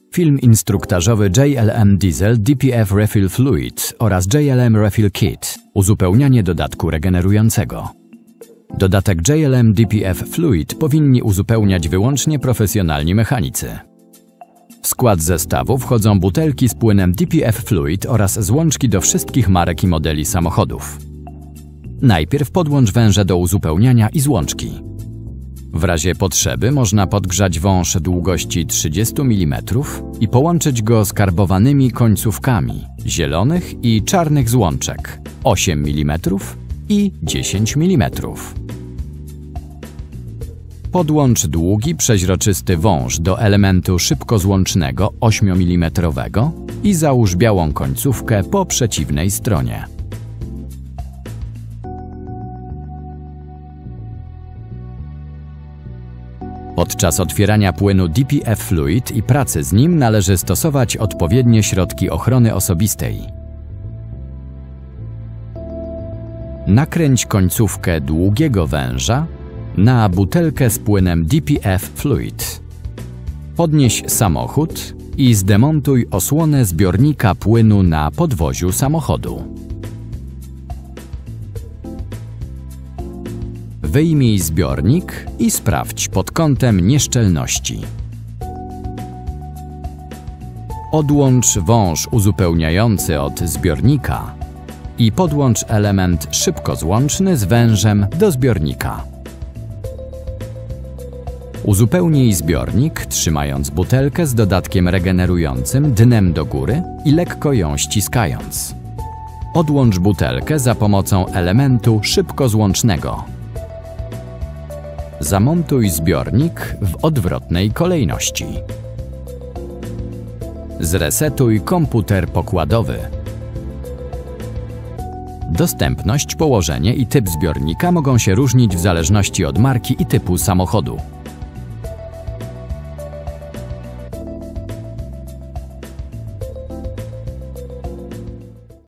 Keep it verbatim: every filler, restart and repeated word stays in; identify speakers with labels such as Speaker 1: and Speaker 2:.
Speaker 1: Film instruktażowy J L M Diesel D P F Refill Fluid oraz J L M Refill Kit – uzupełnianie dodatku regenerującego. Dodatek J L M D P F Fluid powinni uzupełniać wyłącznie profesjonalni mechanicy. W skład zestawu wchodzą butelki z płynem D P F Fluid oraz złączki do wszystkich marek i modeli samochodów. Najpierw podłącz węże do uzupełniania i złączki. W razie potrzeby można podgrzać wąż długości trzydzieści milimetrów i połączyć go z karbowanymi końcówkami zielonych i czarnych złączek osiem milimetrów i dziesięć milimetrów. Podłącz długi, przeźroczysty wąż do elementu szybkozłącznego ośmiomilimetrowego i załóż białą końcówkę po przeciwnej stronie. Podczas otwierania płynu D P F Fluid i pracy z nim należy stosować odpowiednie środki ochrony osobistej. Nakręć końcówkę długiego węża na butelkę z płynem D P F Fluid. Podnieś samochód i zdemontuj osłonę zbiornika płynu na podwoziu samochodu. Wyjmij zbiornik i sprawdź pod kątem nieszczelności. Odłącz wąż uzupełniający od zbiornika i podłącz element szybkozłączny z wężem do zbiornika. Uzupełnij zbiornik, trzymając butelkę z dodatkiem regenerującym dnem do góry i lekko ją ściskając. Odłącz butelkę za pomocą elementu szybkozłącznego. Zamontuj zbiornik w odwrotnej kolejności. Zresetuj komputer pokładowy. Dostępność, położenie i typ zbiornika mogą się różnić w zależności od marki i typu samochodu.